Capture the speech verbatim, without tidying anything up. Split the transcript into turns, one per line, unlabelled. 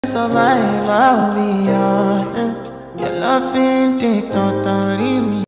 survive, I'll be honest. Your love ain't it, totally me.